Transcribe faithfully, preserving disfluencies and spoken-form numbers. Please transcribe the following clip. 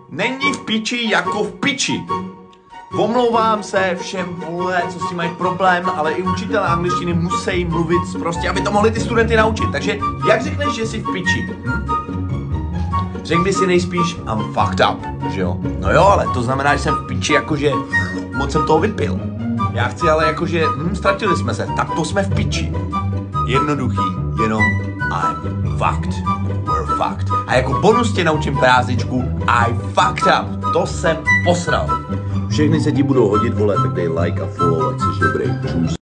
není v piči jako v piči. Omlouvám se všem, vole, co s tím mají problém, ale i učitelé angličtiny musí mluvit prostě, aby to mohli ty studenty naučit. Takže jak řekneš, že jsi v piči? Hm? Řekl by si nejspíš I'm fucked up, že jo? No jo, ale to znamená, že jsem v piči, jakože moc jsem toho vypil. Já chci ale jakože, hm, ztratili jsme se, tak to jsme v piči. Jednoduchý, jenom I'm fucked, we're fucked. A jako bonus tě naučím prázdničku I fucked up, to jsem posral. Všechny se ti budou hodit, vole, tak dej like a follow, ať jsi dobrý. Čus.